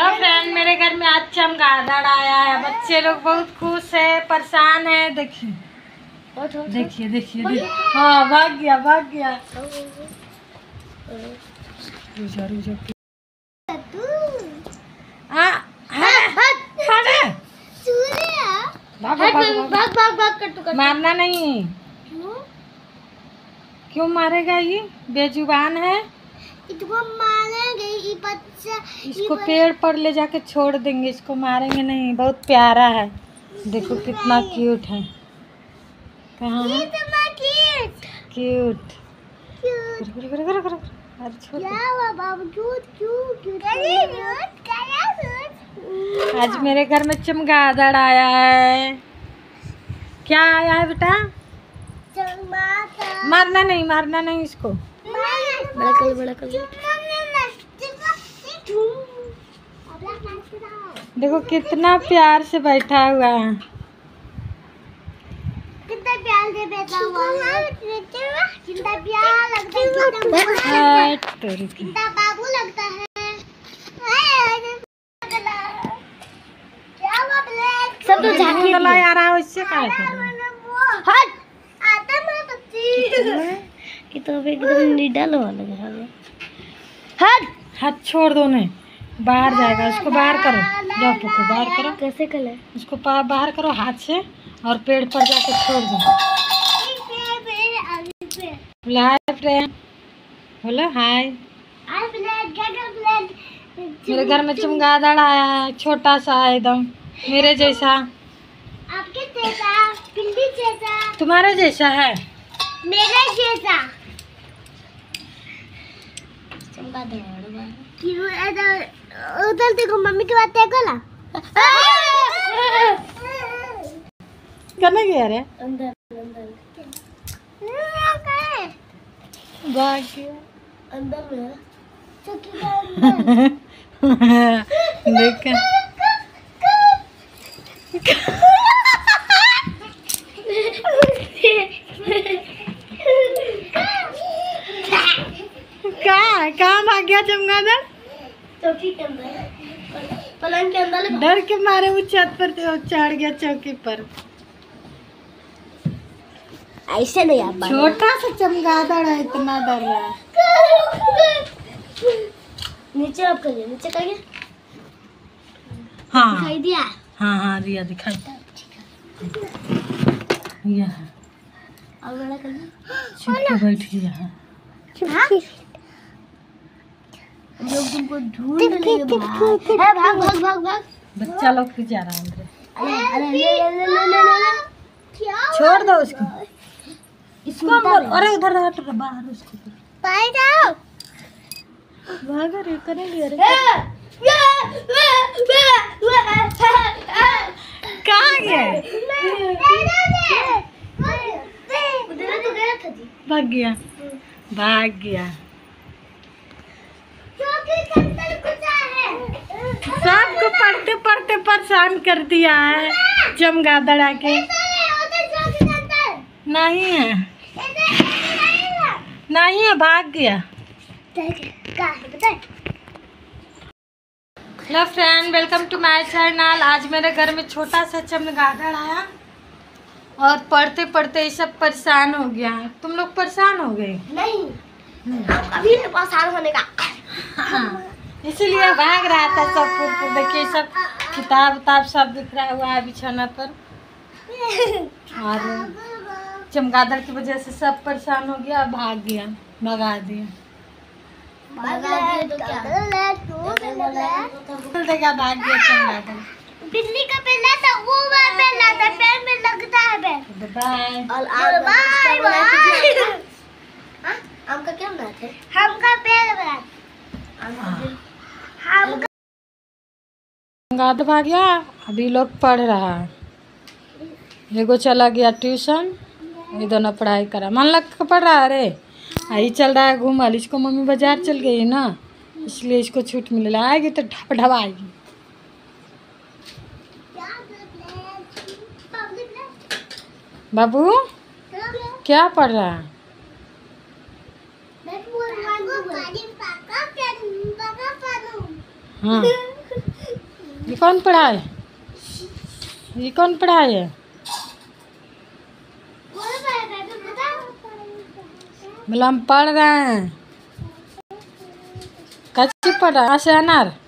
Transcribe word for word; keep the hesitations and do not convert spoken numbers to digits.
Hello friend, मेरे घर में आज चमगादड़ आया है। बच्चे लोग बहुत खुश है, परेशान है। देखिए देखिए देखिए देखिए, हाँ भाग गया भाग गया। रुजा रुजा भाग भाग भाग कर तू। मारना नहीं। क्यों क्यों मारेगा? ये बेजुबान है। इसको मारेंगे, ये बच्चा इसको पेड़ पर ले जाके छोड़ देंगे। इसको मारेंगे नहीं, बहुत प्यारा है। देखो कितना क्यूट है। कहाँ है? क्यूट क्यूट क्यूट आज मेरे घर में चमगादड़ आया है। क्या आया है बेटा? मारना नहीं, मारना नहीं इसको। बड़ा कर बड़ा कर। देखो कितना प्यार से बैठा हुआ है। कितना प्यार से बैठा हुआ है। कितना प्यार लगता है। कितना बाबू लगता है। सब तो झांकी आ रहा है, इससे क्या कर रहा है? हट आता मैं बच्ची कि तो एकदम निडल हो लग रहा है। हट हाथ छोड़ दो, नहीं बाहर जाएगा। उसको बाहर करो, जाओ पको बाहर करो। कैसे कले उसको बाहर करो हाथ से और पेड़ पर जाके छोड़ दो। हाय फ्रेंड, बोलो हाय। मेरे घर में चमगादड़ आया है, छोटा सा है एकदम मेरे जैसा। आपके जैसा, पिंडी जैसा, तुम्हारे जैसा है, मेरे जैसा। उधर देखो, मम्मी की बात देखो ना। करने गया रे, अंदर अंदर भाग गया अंदर में चौकी के अंदर। देख कहाँ कहाँ भाग गया चमगादड़? चौकी के अंदर, पलंग के अंदर। डर के मारे वो छत पर चढ़ गया, चौकी पर। ऐसे नहीं आप छोटा सा चमगादड़ है, इतना डर रहा है। नीचे आप करिए, नीचे करिए। हाँ दिखाई दिया? हाँ हाँ दिया, दिखाई दिया। और बड़ा करिए। छुप के बैठ गया है। लोग तुमको ढूंढ रहे हैं। भाग भाग भाग भाग भाग। बच्चा लोग भी जा रहा है अंदर। अरे अरे ले ले ले ले ले ले। क्या छोड़ दो उसको। इसको बोल, अरे उधर हट बाहर उसको। पाई जाओ। भाग रे, करेंगे अरे। कहाँ गया? भाग गया भाग गया। सबको पढ़ते पढ़ते परेशान कर दिया है चमगादड़ आके। नहीं है नहीं है, भाग गया। Hello friend, welcome to my channel. आज मेरे घर में छोटा सा चमगादड़ आया और पढ़ते पढ़ते ये सब परेशान हो गया है। तुम लोग परेशान हो गए? नहीं, कभी नहीं परेशान होने का। हाँ, इसीलिए भाग रहा था सब कुछ। देखिए सब किताब उताब सब बिखरा हुआ है बिछाना पर। और चमगादड़ की वजह से सब परेशान हो गया, भाग गया, भगा दिया। देखा भाग गया चमगादड़। बिल्ली का पेला था, वो पेला था, पैर में लगता है पैर। Bye bye bye. आम का क्या बनाते हैं? हम का पेड़ बनाते। हम का चमगादड़ भाग गया। अभी लोग पढ़ रहा है। एगो चला गया ट्यूशन, ये दोनों पढ़ाई करा। मन लग के पढ़ रहा है रे। आई चल रहा है घूमल। इसको मम्मी बाजार चल गई ना, इसलिए इसको छूट मिले। आएगी तो ढप ढप आएगी। बाबू क्या पढ़ रहा है? हाँ ये कौन पढ़ाए? ये कौन पढ़ाए है? बोला हम पढ़ रहे हैं। कैसे पढ़ रहा है? से अनार